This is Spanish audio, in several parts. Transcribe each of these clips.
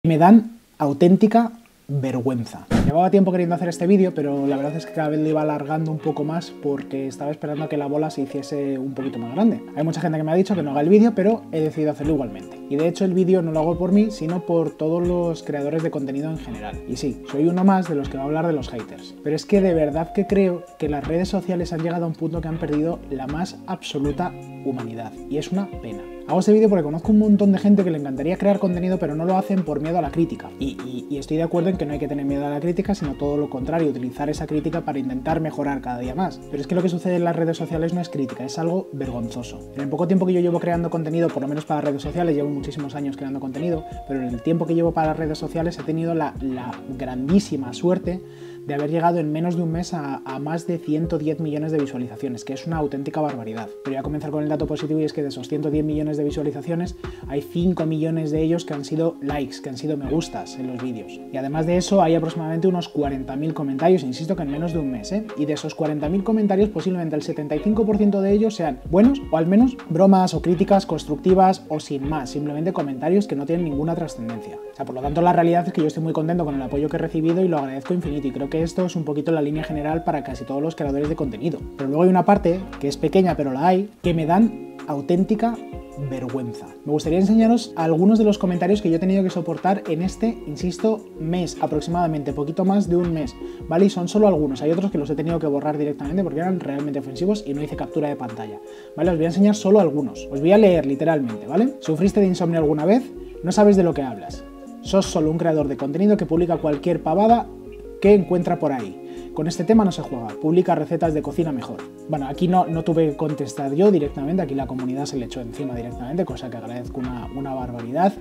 Me dan auténtica vergüenza. Llevaba tiempo queriendo hacer este vídeo, pero la verdad es que cada vez lo iba alargando un poco más porque estaba esperando a que la bola se hiciese un poquito más grande. Hay mucha gente que me ha dicho que no haga el vídeo, pero he decidido hacerlo igualmente. Y de hecho el vídeo no lo hago por mí, sino por todos los creadores de contenido en general. Y sí, soy uno más de los que va a hablar de los haters. Pero es que de verdad que creo que las redes sociales han llegado a un punto que han perdido la más absoluta humanidad. Y es una pena. Hago este vídeo porque conozco un montón de gente que le encantaría crear contenido, pero no lo hacen por miedo a la crítica. Y estoy de acuerdo en que no hay que tener miedo a la crítica, sino todo lo contrario, utilizar esa crítica para intentar mejorar cada día más. Pero es que lo que sucede en las redes sociales no es crítica, es algo vergonzoso. En el poco tiempo que yo llevo creando contenido, por lo menos para redes sociales, llevo muchísimos años creando contenido, pero en el tiempo que llevo para las redes sociales he tenido la grandísima suerte de haber llegado en menos de un mes a más de 110 millones de visualizaciones, que es una auténtica barbaridad. Pero voy a comenzar con el dato positivo, y es que de esos 110 millones de visualizaciones hay 5 millones de ellos que han sido likes, que han sido me gustas en los vídeos. Y además de eso hay aproximadamente unos 40.000 comentarios, insisto que en menos de un mes, Y de esos 40.000 comentarios posiblemente el 75% de ellos sean buenos, o al menos bromas o críticas constructivas o sin más, simplemente comentarios que no tienen ninguna trascendencia. O sea, por lo tanto la realidad es que yo estoy muy contento con el apoyo que he recibido y lo agradezco infinito, y creo que esto es un poquito la línea general para casi todos los creadores de contenido. Pero luego hay una parte, que es pequeña pero la hay, que me dan auténtica vergüenza. Me gustaría enseñaros algunos de los comentarios que yo he tenido que soportar en este, insisto, mes, aproximadamente, poquito más de un mes, ¿vale? Y son solo algunos, hay otros que los he tenido que borrar directamente porque eran realmente ofensivos y no hice captura de pantalla, ¿vale? Os voy a enseñar solo algunos, os voy a leer literalmente, ¿vale? ¿Sufriste de insomnio alguna vez? No sabes de lo que hablas. Sos solo un creador de contenido que publica cualquier pavada que encuentra por ahí. Con este tema no se juega, publica recetas de cocina mejor. Bueno, aquí no tuve que contestar yo directamente, aquí la comunidad se le echó encima directamente, cosa que agradezco una barbaridad.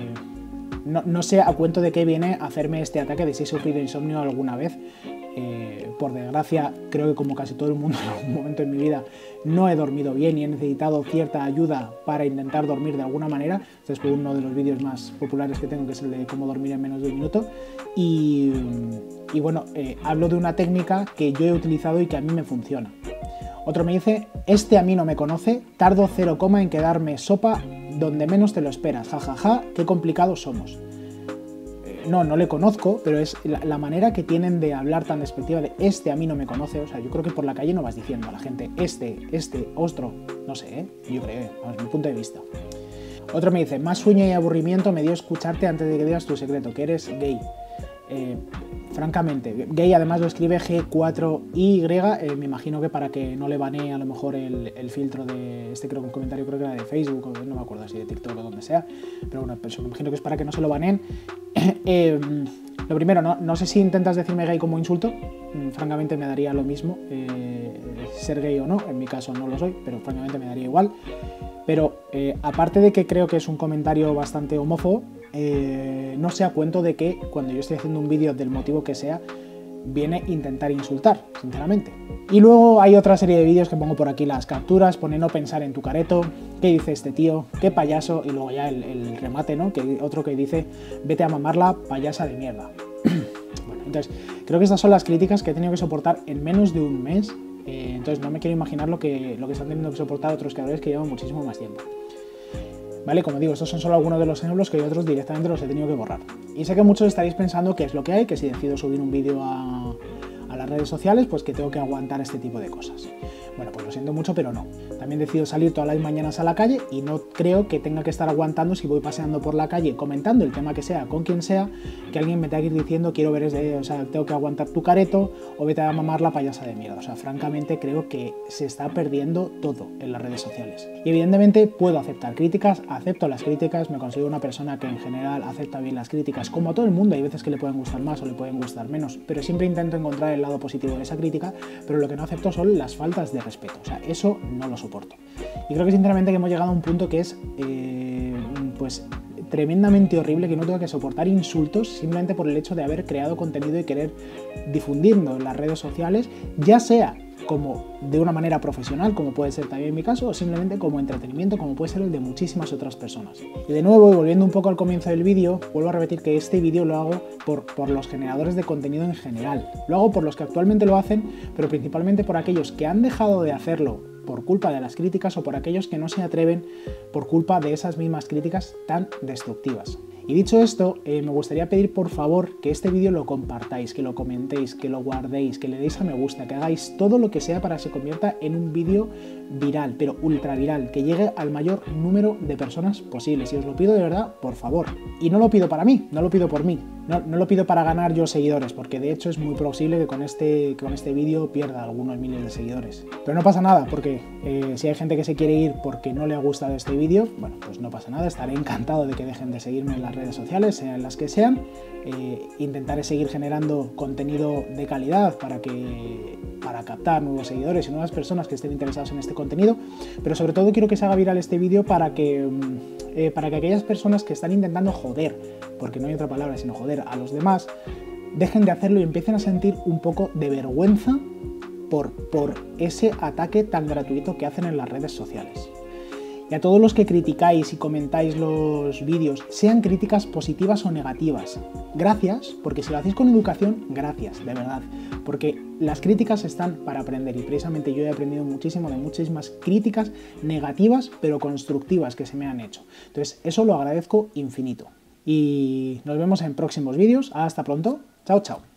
No sé a cuento de qué viene hacerme este ataque de si he sufrido insomnio alguna vez. Por desgracia, creo que como casi todo el mundo en algún momento en mi vida no he dormido bien y he necesitado cierta ayuda para intentar dormir de alguna manera. Este es uno de los vídeos más populares que tengo, que es el de cómo dormir en menos de un minuto. Y bueno, hablo de una técnica que yo he utilizado y que a mí me funciona. Otro me dice, este a mí no me conoce, tardo 0, en quedarme sopa donde menos te lo esperas, jajaja, qué complicados somos. No le conozco, pero es la manera que tienen de hablar tan despectiva de este a mí no me conoce. O sea, yo creo que por la calle no vas diciendo a la gente ostro, no sé, yo creo, es mi punto de vista. Otro me dice, más sueño y aburrimiento me dio escucharte antes de que digas tu secreto, que eres gay. Francamente, gay además lo escribe G4Y, me imagino que para que no le banee a lo mejor el filtro de este, creo que un comentario creo que era de Facebook, o no me acuerdo si de TikTok o donde sea, pero bueno, me imagino que es para que no se lo baneen. Lo primero, no sé si intentas decirme gay como insulto, francamente me daría lo mismo ser gay o no, en mi caso no lo soy, pero francamente me daría igual. Pero aparte de que creo que es un comentario bastante homófobo, no sé a cuento de que cuando yo estoy haciendo un vídeo del motivo que sea, viene a intentar insultar, sinceramente. Y luego hay otra serie de vídeos que pongo por aquí las capturas, pone no pensar en tu careto, qué dice este tío, qué payaso, y luego ya el remate, ¿no? Que otro que dice vete a mamarla, payasa de mierda. Bueno, entonces creo que estas son las críticas que he tenido que soportar en menos de un mes. Entonces no me quiero imaginar lo que están teniendo que soportar otros creadores que llevan muchísimo más tiempo. ¿Vale? Como digo, estos son solo algunos de los ejemplos, que otros directamente los he tenido que borrar. Y sé que muchos estaréis pensando qué es lo que hay, que si decido subir un vídeo a las redes sociales, pues que tengo que aguantar este tipo de cosas. Bueno, pues lo siento mucho, pero no. También decido salir todas las mañanas a la calle y no creo que tenga que estar aguantando, si voy paseando por la calle comentando el tema que sea, con quien sea, que alguien me tenga que ir diciendo quiero ver, o sea, tengo que aguantar tu careto o vete a mamar la payasa de mierda. O sea, francamente creo que se está perdiendo todo en las redes sociales. Y evidentemente puedo aceptar críticas, acepto las críticas, me considero una persona que en general acepta bien las críticas, como a todo el mundo. Hay veces que le pueden gustar más o le pueden gustar menos, pero siempre intento encontrar el lado positivo de esa crítica, pero lo que no acepto son las faltas de respeto. O sea, eso no lo soporto. Y creo que sinceramente que hemos llegado a un punto que es pues tremendamente horrible, que no tengo que soportar insultos simplemente por el hecho de haber creado contenido y querer difundirlo en las redes sociales, ya sea como de una manera profesional, como puede ser también en mi caso, o simplemente como entretenimiento, como puede ser el de muchísimas otras personas. Y de nuevo, y volviendo un poco al comienzo del vídeo, vuelvo a repetir que este vídeo lo hago por los generadores de contenido en general. Lo hago por los que actualmente lo hacen, pero principalmente por aquellos que han dejado de hacerlo por culpa de las críticas o por aquellos que no se atreven por culpa de esas mismas críticas tan destructivas. Y dicho esto, me gustaría pedir por favor que este vídeo lo compartáis, que lo comentéis, que lo guardéis, que le deis a me gusta, que hagáis todo lo que sea para que se convierta en un vídeo viral, pero ultra viral, que llegue al mayor número de personas posible. Si os lo pido de verdad, por favor. Y no lo pido para mí, no lo pido por mí. No lo pido para ganar yo seguidores, porque de hecho es muy posible que con este vídeo pierda algunos miles de seguidores. Pero no pasa nada, porque si hay gente que se quiere ir porque no le ha gustado este vídeo, bueno, pues no pasa nada, estaré encantado de que dejen de seguirme en las redes sociales, sean las que sean. Intentaré seguir generando contenido de calidad para captar nuevos seguidores y nuevas personas que estén interesadas en este contenido, pero sobre todo quiero que se haga viral este vídeo para que aquellas personas que están intentando joder, porque no hay otra palabra sino joder a los demás, dejen de hacerlo y empiecen a sentir un poco de vergüenza por ese ataque tan gratuito que hacen en las redes sociales. Y a todos los que criticáis y comentáis los vídeos, sean críticas positivas o negativas, gracias, porque si lo hacéis con educación, gracias, de verdad, porque las críticas están para aprender y precisamente yo he aprendido muchísimo de muchísimas críticas negativas pero constructivas que se me han hecho. Entonces eso lo agradezco infinito. Y nos vemos en próximos vídeos. Hasta pronto. Chao, chao.